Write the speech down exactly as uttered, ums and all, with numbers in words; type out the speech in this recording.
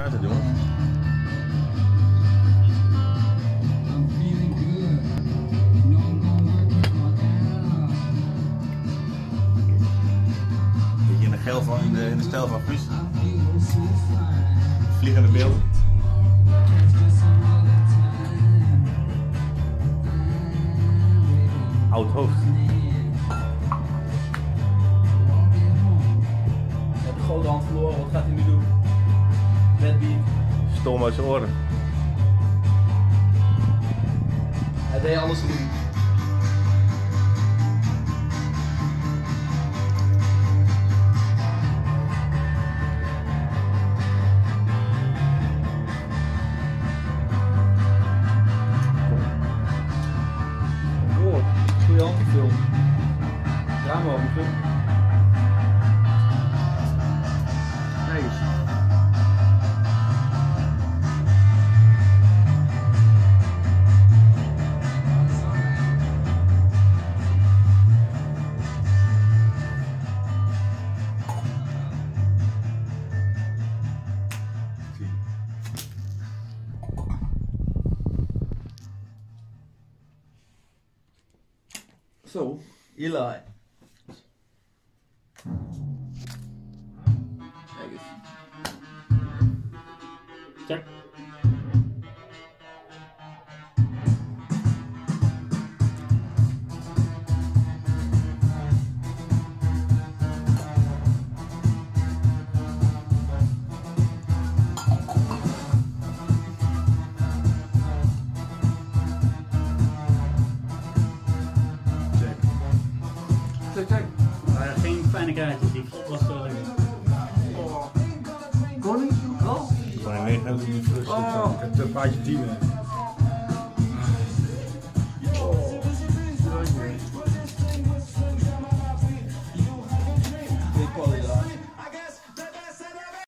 gaat het, jongen? Beetje in de geel van, in de, in de stijl van Guus. Vliegende beelden. Oud hoofd. Hij heeft de grote hand verloren, wat gaat hij nu doen? Bad beat. Stom uit zijn oren. Hij deed alles goed. Oh, goede antifilm. Drama over film. Kijk eens. Zo, Eli. Kijk eens. Check. Check, check. Maar geen fijne kaartjes, die was wel lekker. Koning? Oh. Gewoon een negen. Oh. Het een paardje tien. Dit